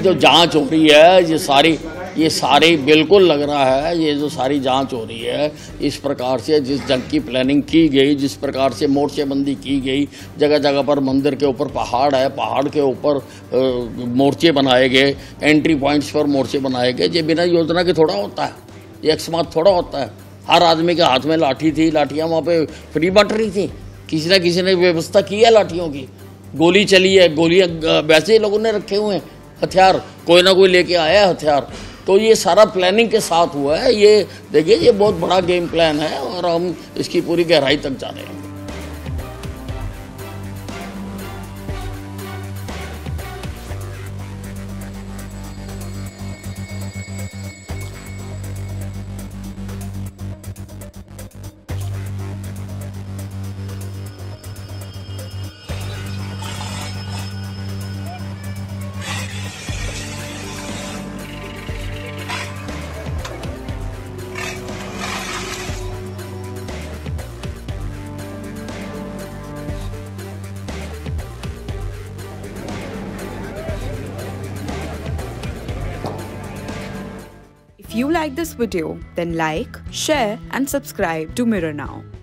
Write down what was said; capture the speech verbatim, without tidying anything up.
जो जांच हो रही है, ये सारी ये सारी बिल्कुल लग रहा है, ये जो सारी जांच हो रही है, इस प्रकार से जिस जंग की प्लानिंग की गई, जिस प्रकार से मोर्चेबंदी की गई, जगह जगह पर मंदिर के ऊपर पहाड़ है, पहाड़ के ऊपर मोर्चे बनाए गए, एंट्री पॉइंट्स पर मोर्चे बनाए गए, ये बिना योजना के थोड़ा होता है, ये अकस्मात थोड़ा होता है। हर आदमी के हाथ में लाठी थी, लाठियाँ वहाँ पे फ्री बट रही थी, किसी न किसी ने व्यवस्था की है लाठियों की, गोली चली है, गोलियाँ वैसे ही लोगों ने रखे हुए हैं हथियार, कोई ना कोई लेके आया है हथियार। तो ये सारा प्लानिंग के साथ हुआ है। ये देखिए, ये बहुत बड़ा गेम प्लान है और हम इसकी पूरी गहराई तक जा रहे हैं। If you like this video, then like, share and subscribe to Mirror Now.